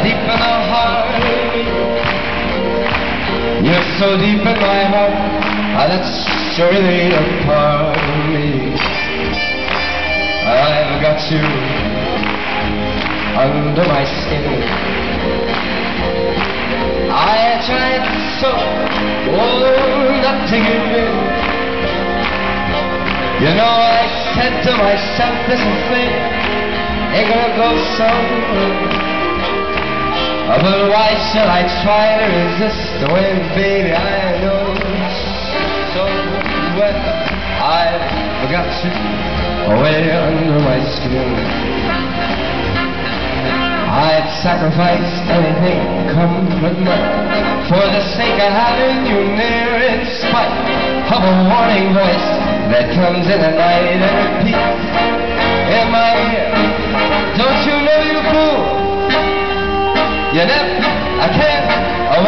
deep in the heart of me. You're so deep in my heart, that's sure really a part of me. I've got you under my skin. I tried so not to give in. You know, I said to myself, this thing ain't gonna go so well. But why should I try to resist when, baby, I know so well I've got you way under my skin. I'd sacrifice anything, come what might, for the sake of having you near, in spite of a warning voice that comes in the night and repeats in my ear, don't you know, you fool, you never, I can't